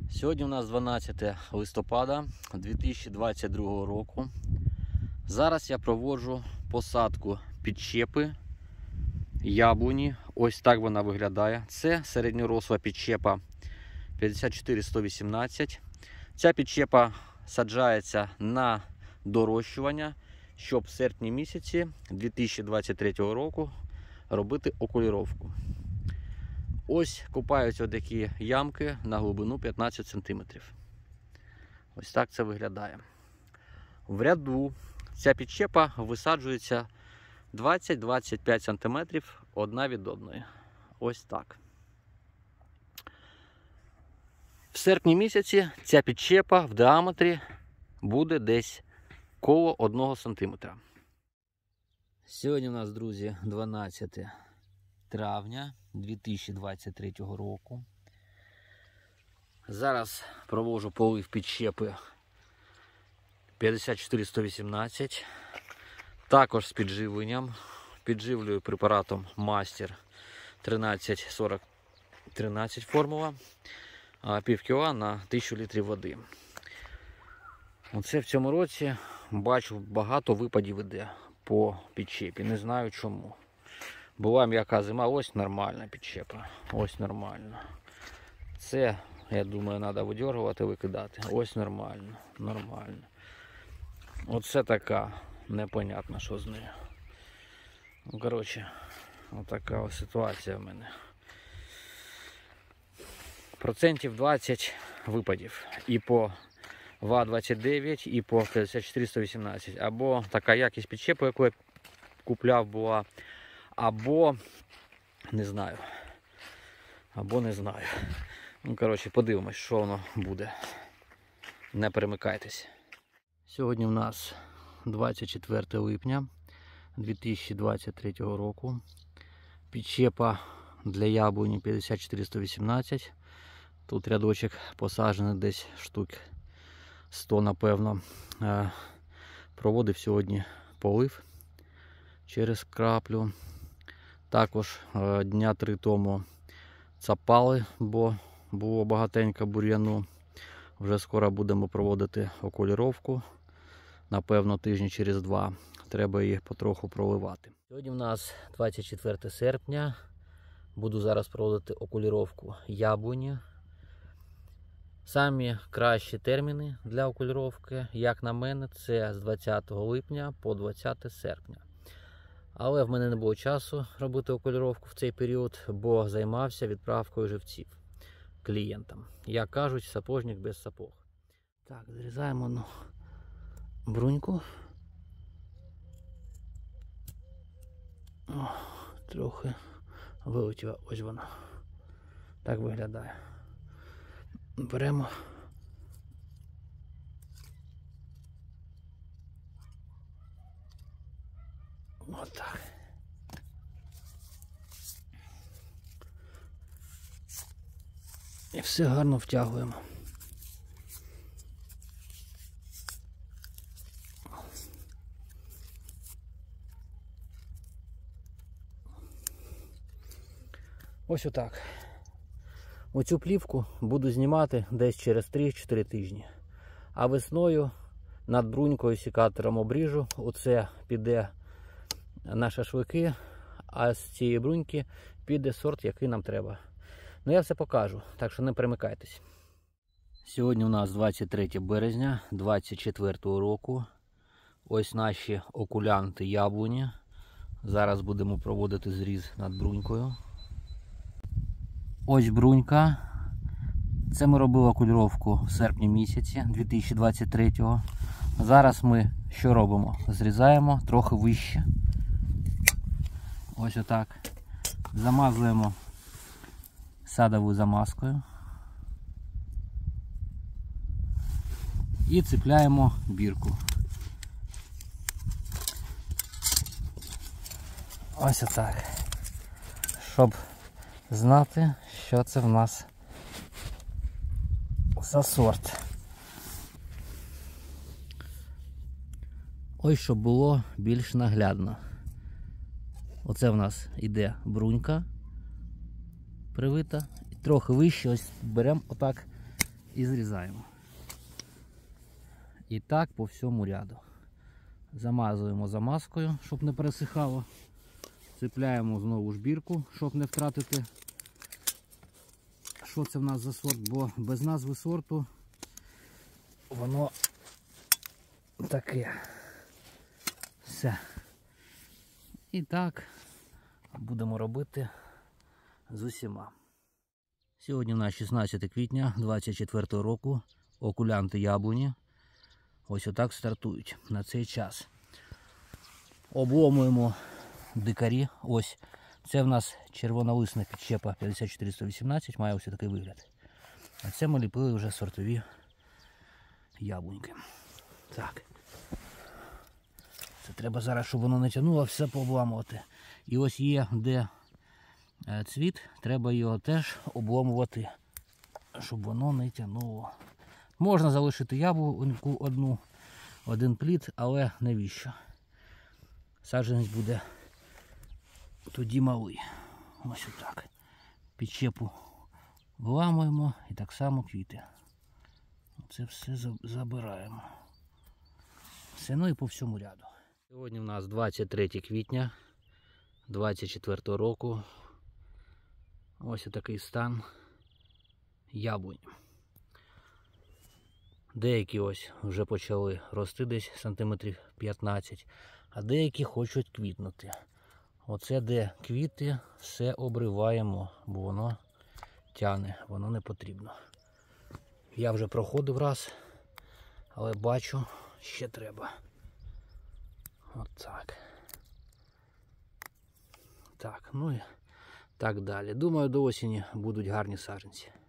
Сьогодні у нас 12 листопада 2022 року. Зараз я проводжу посадку підчепи яблуні. Ось так вона виглядає. Це середньоросла підчепа 54118. Ця підчепа саджається на дорощування, щоб в серпні місяці 2023 року робити окуліровку. Ось купаються такі ямки на глибину 15 см. Ось так це виглядає. В ряду ця підчепа висаджується 20-25 см одна від одної. Ось так. В серпні місяці ця підчепа в діаметрі буде десь коло 1 см. Сьогодні у нас, друзі, 12 травня 2023 року. Зараз проводжу полив підчепи 54118. Також з підживленням. Підживлюю препаратом Мастер 13-40-13 формула. Пів кіла на 1000 літрів води. Оце в цьому році бачу багато випадів іде по підчепі. Не знаю чому. Була м'яка зима, ось нормальна підчепа. Ось нормально. Це, я думаю, треба видергувати, викидати. Ось нормально. Нормально. Оце така непонятна, що з нею. Ну, коротше, отака ось ситуація в мене. Процентів 20 випадів. І по ВА-29, і по 54118. Або така якість підчепи, яку я купляв, була. Або не знаю. Або не знаю. Ну, коротше, подивимось, що воно буде. Не перемикайтесь. Сьогодні у нас 24 липня 2023 року. Підчепа для яблуні 54118. Тут рядочок посаджений десь штук 100, напевно. Проводив сьогодні полив через краплю. Також дня 3 тому цапали, бо було багатенько бур'яну. Вже скоро будемо проводити окуліровку. Напевно, тижні через 2. Треба їх потроху проливати. Сьогодні у нас 24 серпня. Буду зараз проводити окуліровку яблуні. Самі кращі терміни для окуліровки, як на мене, це з 20 липня по 20 серпня. Але в мене не було часу робити окуліровку в цей період, бо займався відправкою живців клієнтам. Як кажуть, сапожник без сапог. Так, зрізаємо бруньку. О, трохи вилетіла, ось вона. Так виглядає. Беремо. Отак. І все гарно втягуємо. Ось отак. Оцю плівку буду знімати десь через 3-4 тижні. А весною над брунькою сікатором обріжу. Оце піде на шашлики, а з цієї бруньки піде сорт, який нам треба. Ну, я все покажу, так що не перемикайтесь. Сьогодні у нас 23 березня 2024 року. Ось наші окулянти яблуні. Зараз будемо проводити зріз над брунькою. Ось брунька. Це ми робили окуліровку в серпні місяці 2023-го. Зараз ми що робимо? Зрізаємо трохи вище. Ось отак. Замазуємо садовою замазкою. І цепляємо бірку. Ось отак. Щоб знати, що це в нас за сорт. Ось щоб було більш наглядно. Оце в нас іде брунька привита. І трохи вище ось беремо отак і зрізаємо. І так по всьому ряду. Замазуємо замазкою, щоб не пересихало. Цепляємо знову шбірку, щоб не втратити, що це в нас за сорт, бо без назви сорту воно таке. Все. І так будемо робити з усіма. Сьогодні у нас 16 квітня 2024 року. Окулянти яблуні. Ось отак стартують на цей час. Обломуємо дикарі. Ось. Це в нас червонолисна підщепа 54118, має ось такий вигляд. А це ми ліпили вже сортові яблуньки. Так. Це треба зараз, щоб воно не тягнуло, все пообламувати. І ось є, де цвіт, треба його теж обломувати, щоб воно не тягнуло. Можна залишити яблуньку один плід, але навіщо? Саджанець буде тоді малий. Ось отак. Підщепу виламуємо і так само квіти. Це все забираємо. Все, ну і по всьому ряду. Сьогодні у нас 23 квітня 2024 року. Ось такий стан яблунь. Деякі ось вже почали рости десь сантиметрів 15, а деякі хочуть квітнути. Оце де квіти, все обриваємо, бо воно тягне, воно не потрібно. Я вже проходив раз, але бачу, ще треба. Отак. Так, ну і так далі. Думаю, до осені будуть гарні саджанці.